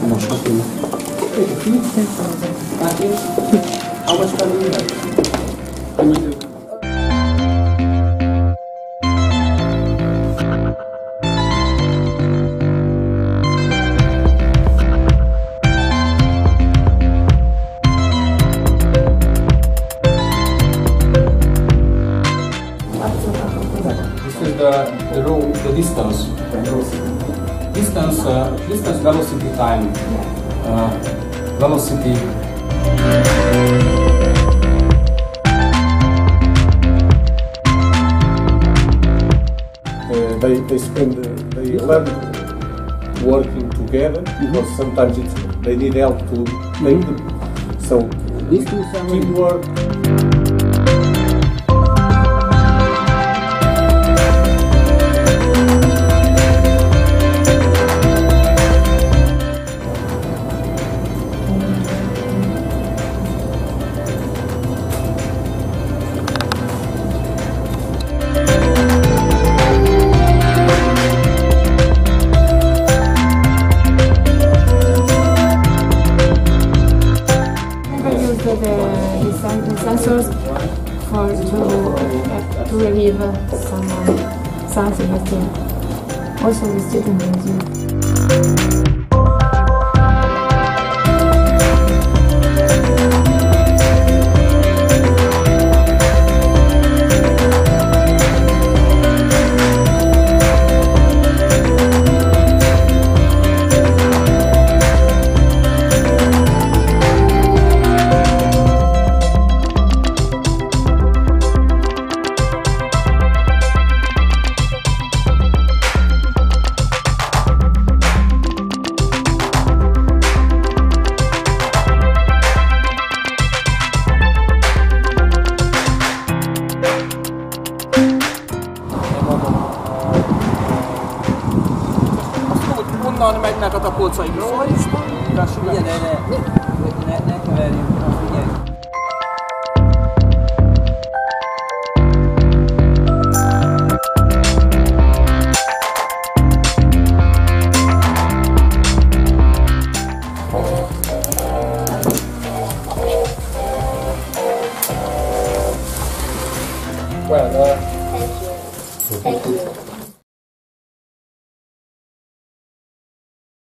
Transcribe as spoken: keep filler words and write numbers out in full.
moshatni. How much time do you have? Can we do? This is the, the room, the distance. Distance, uh, distance, velocity, time. Uh, velocity. Uh, they, they spend, uh, they learn working together because sometimes it's, they need help to make them. So, These two teamwork. The, the, sen the sensors for to, to relieve someone, something that uh, also the student is used. Honnan mennek a tapolcaimról? Figyelj, ne, ne, ne, ne keverjünk, figyelj.